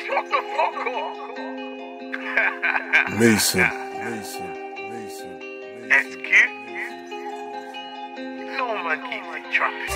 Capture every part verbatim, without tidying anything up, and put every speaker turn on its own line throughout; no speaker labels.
Shut the fuck up.
Mason. Mason. Mason.
S Q? No man keeps it trapping.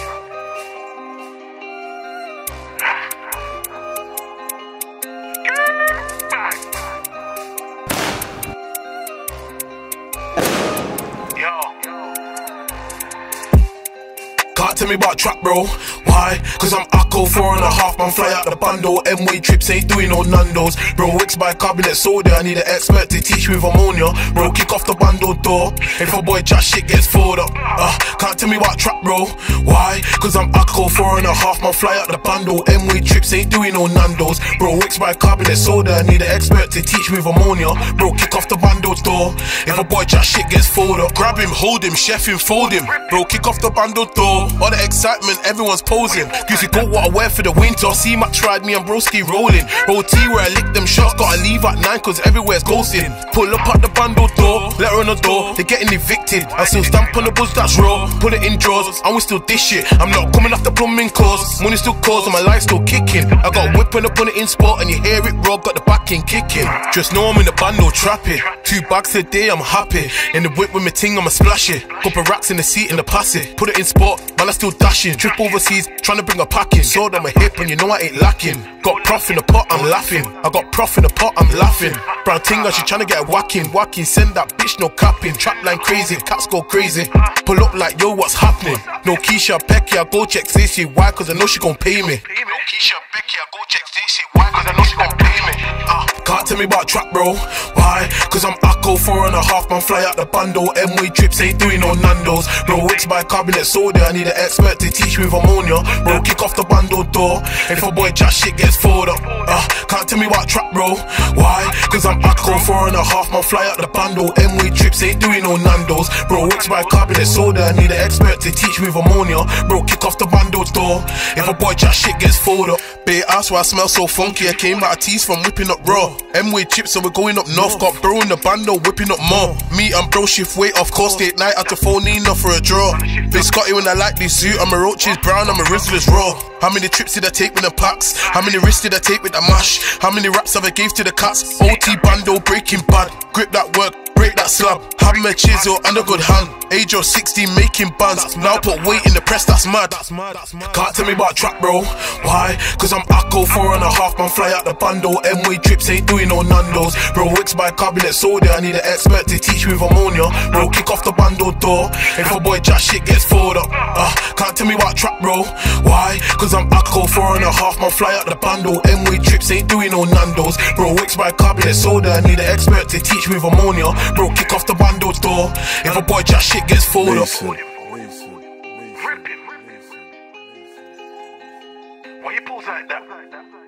Can't tell me about trap, bro. Why? Cause I'm Akko, four and a half man, fly out the bundle. M-way trips ain't doing no Nando's. Bro, Wicks by carbonate soda, I need an expert to teach me with ammonia. Bro, kick off the bundle door. If a boy chat shit gets folded up. Uh, can't tell me about trap, bro. Why? Cause I'm Akko, four and a half man, fly out the bundle. M-way trips ain't doing no Nando's. Bro, Wicks by carbonate soda, I need an expert to teach me with ammonia. Bro, kick off the bundle door. If a boy chat shit gets folded up. Grab him, hold him, chef him, fold him. Bro, kick off the bundle door. All the excitement, everyone's posing. Goosey got what I wear for the winter. See Max ride me and broski rolling. Roll T where I lick them shots. Gotta leave at nine cause everywhere's ghosting. Pull up at the bundle door, let her on the door. They're getting evicted. I still stamp on the buzz that's raw. Put it in drawers, and we still dish shit. I'm not coming off the plumbing course. Money still calls and my life still kicking. I got a whip and I put it in spot and you hear it raw. Got the backing kicking. Just know I'm in the bundle trapping. Two bags a day, I'm happy. In the whip with my ting, I'ma splash it. Couple racks in the seat in the pass it. Put it in spot, man I still dashing. Trip overseas, trying to bring a pack in. Sword on my hip and you know I ain't lacking. Got prof in the pot, I'm laughing. I got prof in the pot, I'm laughing. Brown Tinga, she tryna get whacking. Whacking, send that bitch, no capping. Trap line crazy, cats go crazy. Pull up like, yo, what's happening? No Keisha, Becky, I go check Stacey. Why? Cause I know she gon' pay me. No Keisha, Becky, I go check Stacey. Why? Cause I know she gon' pay me. uh, Can't tell me about trap, bro. Why? Cause I'm Akko, four and a half man, fly out the bundle. M-way trips ain't doing no Nando's. Bro, Wicks by carbonate soda, I need an expert to teach me with ammonia. Bro, kick off the bundle door. If a boy chat shit gets folded up. uh, Can't tell me about trap, bro. Why? Cause I'm Akko, four and a half man, fly out the bundle. M-way trips ain't doing no Nando's. Bro, Wicks by carbonate soda, I need an expert to teach me with ammonia. Bro, kick off the bundle door. If a boy chat shit gets folded up. Bay ass why I smell so funky. I came out of teeth from whipping up raw. M-way chips so we're going up north. Got bro in the bundle whipping up more. Me and bro shift weight off course date night after phone Nina for a draw. Big Scotty when I like this suit. I'm a roaches brown, I'm a Rizzler's raw. How many trips did I take with the packs? How many risks did I take with the mash? How many raps have I gave to the cats? O T bundle breaking bad. Grip that work, break that slab. Have my chisel and a good hand. Age of sixteen making bands. Now put weight in the press, that's mad. Can't tell me about trap, bro. Why? Cause I'm Akko, four and a half man, fly out the bundle. M-way trips ain't doing no Nando's. Bro, Wicks by carbonate soda, I need an expert to teach me with ammonia. Bro, kick off the bundle door. If a boy chat shit gets folded up. uh, Can't tell me about trap, bro. Why? Cause I'm Akko, four and a half man, fly out the bundle. M-way trips ain't doing no Nando's. Bro, Wicks by carbonate soda, I need an expert to teach me with ammonia. Bro, kick off the bundle door. If a boy chat shit gets folded up.
Why you pose like that?